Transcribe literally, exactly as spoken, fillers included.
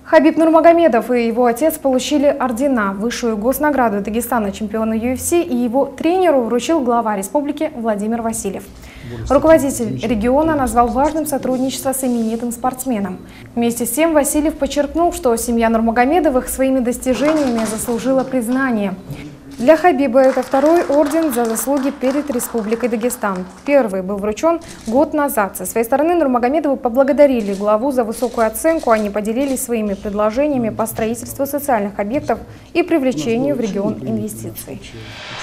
Хабиб Нурмагомедов и его отец получили ордена. Высшую госнаграду Дагестана чемпиона ю эф си и его тренеру вручил глава республики Владимир Васильев. Руководитель региона назвал важным сотрудничество с именитым спортсменом. Вместе с тем Васильев подчеркнул, что семья Нурмагомедовых своими достижениями заслужила признание. Для Хабиба это второй орден за заслуги перед Республикой Дагестан. Первый был вручен год назад. Со своей стороны Нурмагомедовы поблагодарили главу за высокую оценку. Они поделились своими предложениями по строительству социальных объектов и привлечению в регион инвестиций.